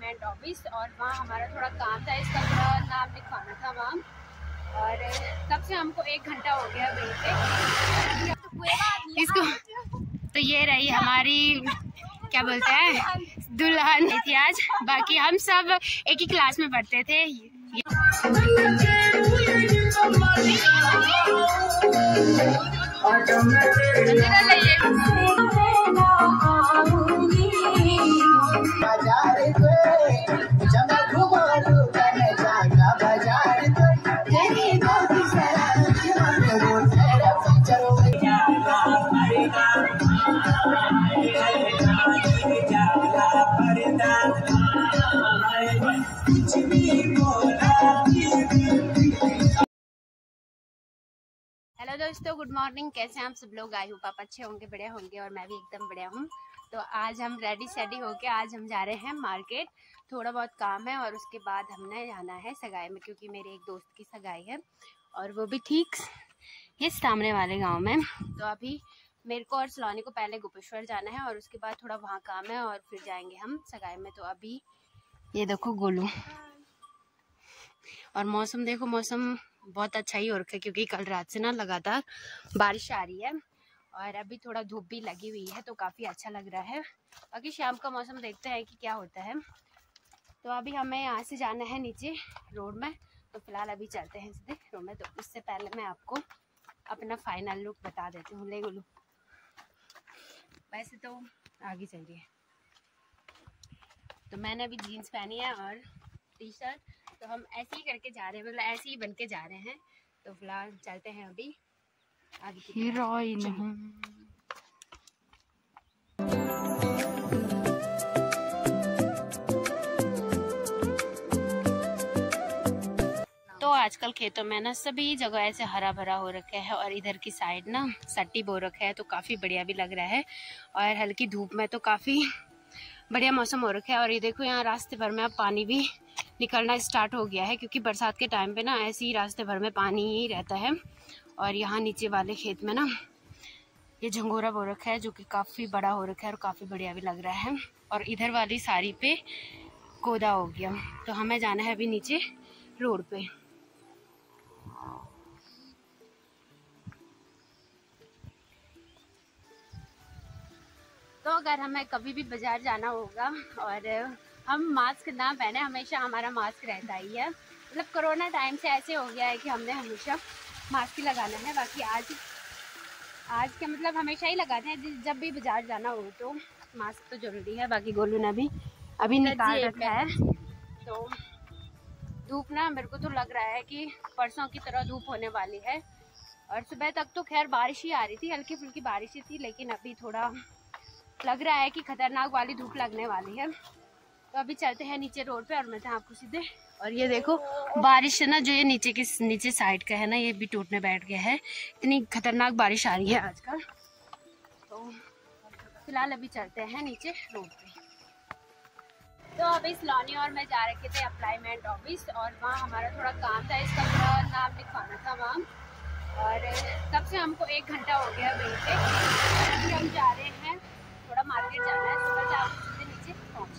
Employment office और वहाँ हमारा थोड़ा काम था, इसका थोड़ा नाम लिखवाना था वहाँ। और तब से हमको 1 घंटा हो गया वहीं पे। इसको तो ये रही हमारी क्या बोलते हैं दुल्हन थी आज। बाकी हम सब एक ही क्लास में पढ़ते थे। हेलो दोस्तों, गुड मॉर्निंग। कैसे हैं आप सब लोग? आई होप आप अच्छे होंगे, बढ़िया होंगे और मैं भी एकदम बढ़िया हूँ। तो आज हम रेडी सेडी होके आज हम जा रहे हैं मार्केट। थोड़ा बहुत काम है और उसके बाद हमने जाना है सगाई में, क्योंकि मेरे एक दोस्त की सगाई है और वो भी ठीक ये सामने वाले गांव में। तो अभी मेरे को और सलोनी को पहले गोपेश्वर जाना है और उसके बाद थोड़ा वहाँ काम है और फिर जाएंगे हम सगाई में। तो अभी ये देखो गोलू, और मौसम देखो, मौसम बहुत अच्छा ही हो रखा है क्योंकि कल रात से ना लगातार बारिश आ रही है और अभी थोड़ा धूप भी लगी हुई है तो काफ़ी अच्छा लग रहा है। बाकी शाम का मौसम देखते हैं कि क्या होता है। तो अभी हमें यहाँ से जाना है नीचे रोड में, तो फिलहाल अभी चलते हैं सीधे रोड में। तो उससे पहले मैं आपको अपना फाइनल लुक बता देती हूँ। ले गोलू, वैसे तो आगे चल रही है। तो मैंने अभी जीन्स पहनी है और टी शर्ट, तो हम ऐसे ही करके जा रहे हैं, मतलब ऐसे ही बन के जा रहे हैं। तो फिलहाल चलते हैं अभी आगे की हीरोइन। तो आजकल खेतों में ना सभी जगह ऐसे हरा भरा हो रखा है और इधर की साइड ना सट्टी बो रखा है, तो काफ़ी बढ़िया भी लग रहा है। और हल्की धूप में तो काफ़ी बढ़िया मौसम हो रखा है। और ये देखो, यहाँ रास्ते भर में अब पानी भी निकलना स्टार्ट हो गया है, क्योंकि बरसात के टाइम पे ना ऐसे ही रास्ते भर में पानी ही रहता है। और यहाँ नीचे वाले खेत में ना ये झंगोरा बो रखा है जो कि काफ़ी बड़ा हो रखा है और काफ़ी बढ़िया भी लग रहा है। और इधर वाली साड़ी पे कोदा हो गया। तो हमें जाना है अभी नीचे रोड पे। तो अगर हमें कभी भी बाजार जाना होगा और हम मास्क ना पहने, हमेशा हमारा मास्क रहता ही है। मतलब कोरोना टाइम से ऐसे हो गया है कि हमने हमेशा मास्क ही लगाना है। बाकी आज के मतलब हमेशा ही लगाते हैं, जब भी बाजार जाना हो तो मास्क तो जरूरी है। बाकी गोलू ने भी अभी निकाल रखा है। तो धूप ना मेरे को तो लग रहा है कि परसों की तरह धूप होने वाली है। और सुबह तक तो खैर बारिश ही आ रही थी, हल्की फुल्की बारिश ही थी, लेकिन अभी थोड़ा लग रहा है कि खतरनाक वाली धूप लगने वाली है। तो अभी चलते हैं नीचे रोड पे और मिलते हैं आपको सीधे। और ये देखो, बारिश से ना जो ये नीचे साइड का है ना, ये भी टूटने बैठ गया है। इतनी खतरनाक बारिश आ रही है आजकल। तो फिलहाल अभी चलते हैं नीचे रोड पे। तो अभी सलोनी और मैं जा रखे थे एम्प्लॉयमेंट ऑफिस और वहाँ हमारा थोड़ा काम था, इसका थोड़ा नाम लिखवाना था वहाँ। और तब से हमको 1 घंटा हो गया वहीं पे। अभी हम जा रहे हैं, थोड़ा मार्केट जाना है, सुबह से आप सीधे नीचे पहुँच।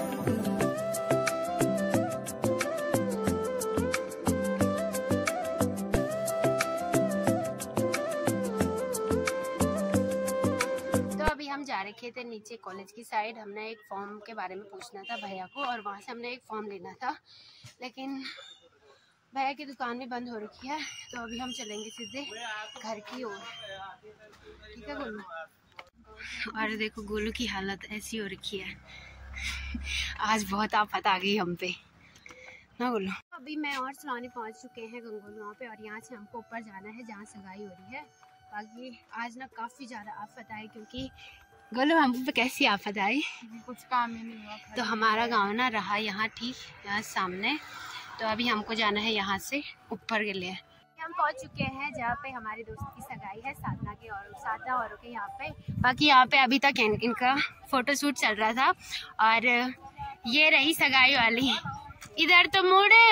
तो अभी हम जा रखे थे नीचे कॉलेज की साइड। हमने एक फॉर्म के बारे में पूछना था भैया को और वहाँ से हमने एक फॉर्म लेना था, लेकिन भैया की दुकान भी बंद हो रखी है। तो अभी हम चलेंगे सीधे घर की ओर। ठीक है गोलू? और देखो गोलू की हालत ऐसी हो रखी है, आज बहुत आफत आ गई हम पे ना गोलू। अभी मैं और सलोनी पहुंच चुके हैं गंगोल वहाँ पे और यहाँ से हमको ऊपर जाना है जहाँ सगाई हो रही है। बाकी आज ना काफ़ी ज़्यादा आफत आई, क्योंकि गोलू हम पे कैसी आफत आई? कुछ काम ही नहीं हुआ। तो हमारा गाँव ना रहा यहाँ ठीक यहाँ सामने। तो अभी हमको जाना है यहाँ से ऊपर के लिए। हम पहुंच चुके हैं जहाँ पे हमारे दोस्त की सगाई है, साधना और के यहाँ पे। बाकी यहाँ पे अभी तक इनका फोटो शूट चल रहा था और ये रही सगाई वाली। इधर तो मुड़े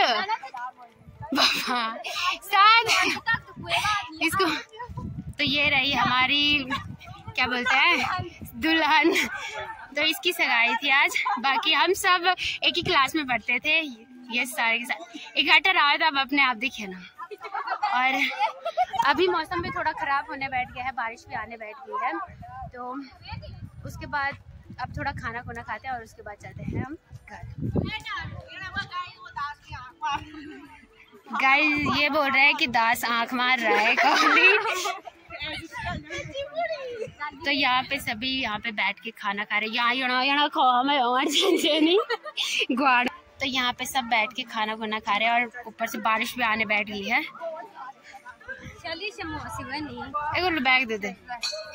इसको। तो ये रही हमारी क्या बोलते हैं दुल्हन। तो इसकी सगाई थी आज। बाकी हम सब एक ही क्लास में पढ़ते थे, ये सारे के साथ इकट्ठा रहा था। अब अपने आप देखिए ना। और अभी मौसम भी थोड़ा खराब होने बैठ गया है, बारिश भी आने बैठ गई है। तो उसके बाद अब थोड़ा खाना खुना खाते हैं और उसके बाद चलते हैं हम घर। गाइस ये बोल रहे हैं कि दास आंख मार रहा है कौली। तो यहाँ पे सभी यहाँ पे बैठ के खाना खा रहे हैं। यहाँ खो में नहीं ग्वाड़। तो यहाँ पे सब बैठ के खाना खुना खा रहे हैं और ऊपर से बारिश भी आने बैठ गई है। एक बैग दे दे।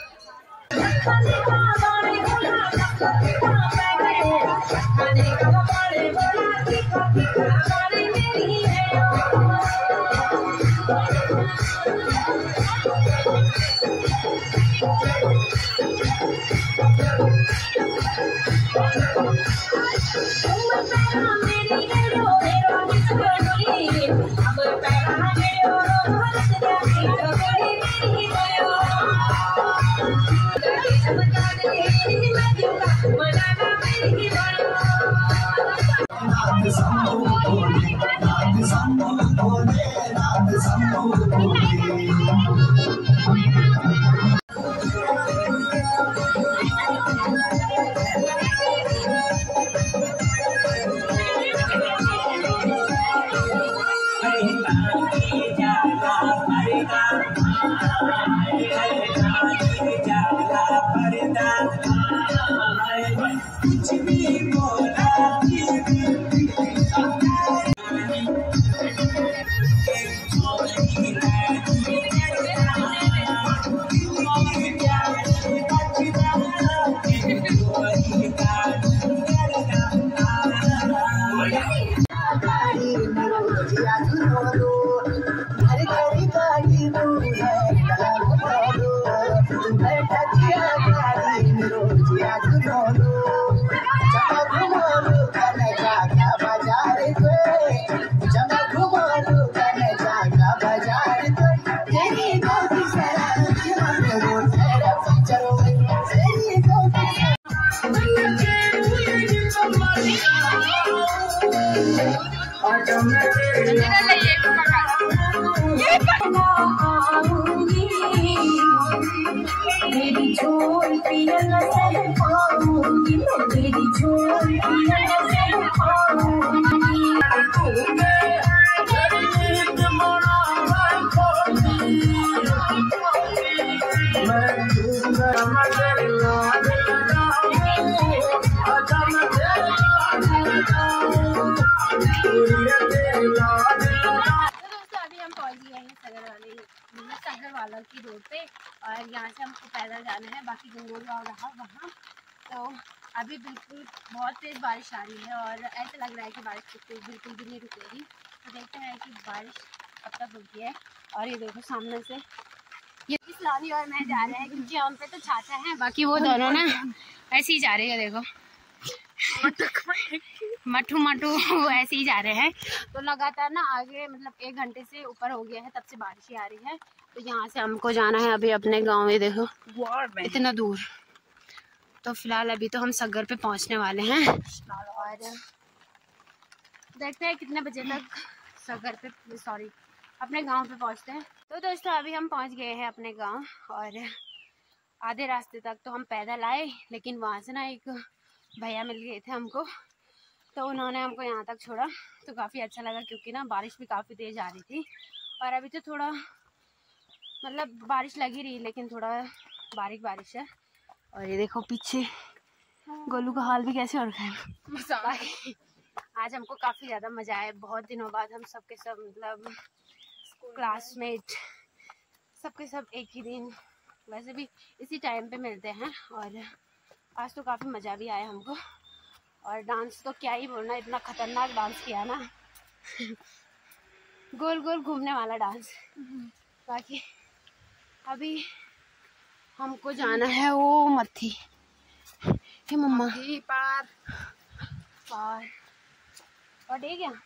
वाला की रोड पे और यहाँ से हमको पैदल जाना है। बाकी गंगोल गाँव रहा वहाँ। तो अभी बिल्कुल बहुत तेज़ बारिश आ रही है और ऐसा लग रहा है कि बारिश बिल्कुल भी नहीं रुकेगी। तो देखते हैं कि बारिश कब तक रुकी है। और ये देखो सामने से ये इस्लामी और मैं जा रहे हैं क्योंकि हम पे तो छाता है, बाकी वो दोनों ना ऐसे ही जा रहे हैं। देखो मटू मटू वो ऐसे ही जा रहे हैं। तो लगातार ना आगे मतलब 1 घंटे से ऊपर हो गया है, तब से बारिश ही आ रही है। तो यहाँ से हमको जाना है अभी अपने गांव में। देखो इतना दूर। तो फिलहाल अभी तो हम सगर पे पहुँचने वाले हैं और देखते हैं कितने बजे तक सगर पे सॉरी अपने गांव पे पहुँचते हैं। तो दोस्तों अभी हम पहुँच गए हैं अपने गाँव और आधे रास्ते तक तो हम पैदल आए, लेकिन वहाँ से ना एक भैया मिल गए थे हमको। तो उन्होंने हमको यहाँ तक छोड़ा तो काफ़ी अच्छा लगा क्योंकि ना बारिश भी काफ़ी तेज़ आ रही थी। और अभी तो थोड़ा मतलब बारिश लगी रही लेकिन थोड़ा बारीक बारिश है। और ये देखो पीछे गोलू का हाल भी कैसे हो रखा है। आज हमको काफ़ी ज़्यादा मज़ा आया। बहुत दिनों बाद हम सबके सब मतलब क्लासमेट सबके सब एक ही दिन वैसे भी इसी टाइम पे मिलते हैं। और आज तो काफ़ी मज़ा भी आया हमको। और डांस तो क्या ही बोलना, इतना खतरनाक डांस किया ना गोल गोल घूमने वाला डांस। बाकी अभी हमको जाना है वो मत्थी हे मम्मा पार पार और ठीक है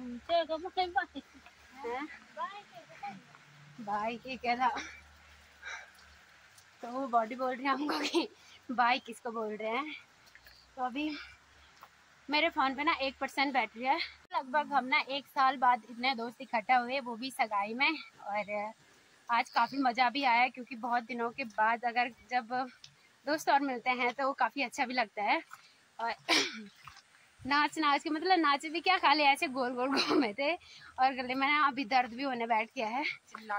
भाई की कह रहा। तो वो बॉडी बोल रहे हैं हमको कि भाई किसको बोल रहे हैं। तो अभी मेरे फ़ोन पे ना 1% बैटरी है। लगभग हम ना 1 साल बाद इतने दोस्त इकट्ठा हुए, वो भी सगाई में। और आज काफ़ी मज़ा भी आया क्योंकि बहुत दिनों के बाद अगर जब दोस्त और मिलते हैं तो काफ़ी अच्छा भी लगता है। और नाच नाच के मतलब नाचे भी क्या, खाली ऐसे गोल गोल घूमे थे। और गले में ना अभी दर्द भी होने बैठ गया है,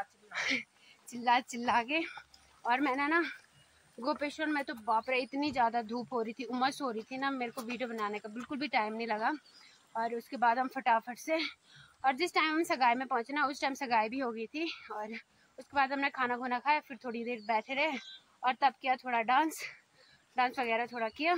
चिल्ला चिल्ला के। और मैंने ना गोपेश्वर में तो बाप रे इतनी ज़्यादा धूप हो रही थी, उमस हो रही थी ना, मेरे को वीडियो बनाने का बिल्कुल भी टाइम नहीं लगा। और उसके बाद हम फटाफट से, और जिस टाइम हम सगाई में पहुँचे ना उस टाइम सगाई भी हो गई थी। और उसके बाद हमने खाना खुना खाया, फिर थोड़ी देर बैठे रहे और तब किया थोड़ा डांस वगैरह थोड़ा किया।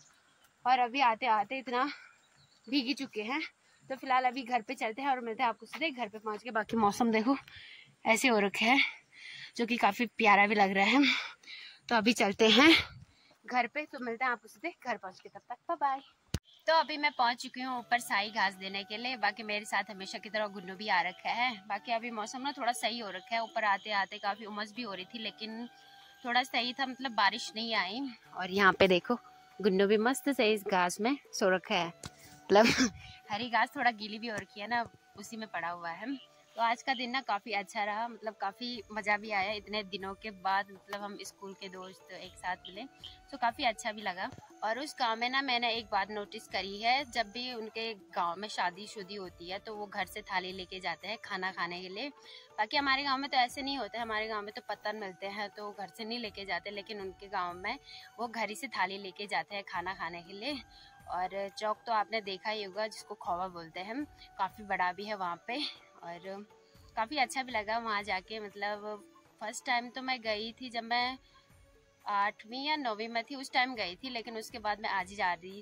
और अभी आते आते इतना भीगी चुके हैं, तो फिलहाल अभी घर पे चलते हैं और मिलते हैं आपको सीधे घर पे पहुँच के। बाकी मौसम देखो ऐसे हो रखे है, जो कि काफ़ी प्यारा भी लग रहा है। तो अभी चलते हैं घर पे, तो मिलते हैं आपको सीधे घर पहुँच के। तब तक बाय बाय। तो अभी मैं पहुंच चुकी हूँ ऊपर साई घास देने के लिए। बाकी मेरे साथ हमेशा की तरह गुन्नू भी आ रखा है। बाकी अभी मौसम ना थोड़ा सही हो रखा है, ऊपर आते आते काफ़ी उमस भी हो रही थी लेकिन थोड़ा सही था, मतलब बारिश नहीं आई। और यहाँ पे देखो गुन्नू भी मस्त से इस घास में सो रखा है, मतलब हरी घास थोड़ा गीली भी हो रखी है ना, उसी में पड़ा हुआ है। तो आज का दिन ना काफ़ी अच्छा रहा, मतलब काफ़ी मज़ा भी आया। इतने दिनों के बाद मतलब हम स्कूल के दोस्त एक साथ मिले, तो काफ़ी अच्छा भी लगा। और उस गांव में ना मैंने एक बात नोटिस करी है, जब भी उनके गांव में शादी शुदी होती है तो वो घर से थाली लेके जाते हैं खाना खाने के लिए। बाकी हमारे गांव में तो ऐसे नहीं होता है, हमारे गांव में तो पत्तन मिलते हैं तो घर से नहीं लेके जाते, लेकिन उनके गाँव में वो घर ही से थाली लेके जाते हैं खाना खाने के लिए। और चौक तो आपने देखा ही होगा, जिसको खौवा बोलते हैं, काफ़ी बड़ा भी है वहाँ पे। और काफ़ी अच्छा भी लगा वहाँ जाके। मतलब फर्स्ट टाइम तो मैं गई थी जब मैं 8वीं या 9वीं में थी, उस टाइम गई थी, लेकिन उसके बाद मैं आज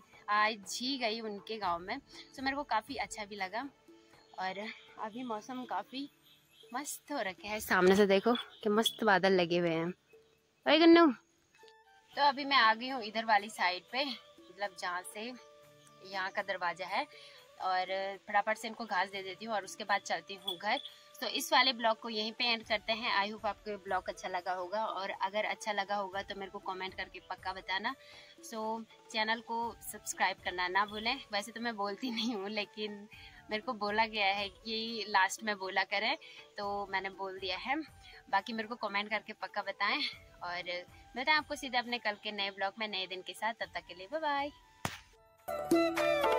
ही गई उनके गांव में। तो मेरे को काफ़ी अच्छा भी लगा। और अभी मौसम काफ़ी मस्त हो रखा है, सामने से देखो कि मस्त बादल लगे हुए हैं। भाई गन्नू, तो अभी मैं आ गई हूँ इधर वाली साइड पे, मतलब जहाँ से यहाँ का दरवाजा है। और फटाफट से इनको घास दे देती हूँ और उसके बाद चलती हूँ घर। तो इस वाले ब्लॉग को यहीं पे एंड करते हैं। आई होप आपको ये ब्लॉग अच्छा लगा होगा, और अगर अच्छा लगा होगा तो मेरे को कमेंट करके पक्का बताना। सो चैनल को सब्सक्राइब करना ना भूलें। वैसे तो मैं बोलती नहीं हूँ, लेकिन मेरे को बोला गया है कि लास्ट में बोला करें, तो मैंने बोल दिया है। बाकी मेरे को कमेंट करके पक्का बताएं, और मिलते हैं आपको सीधे अपने कल के नए ब्लॉग में नए दिन के साथ। तब तक के लिए बाय बाय।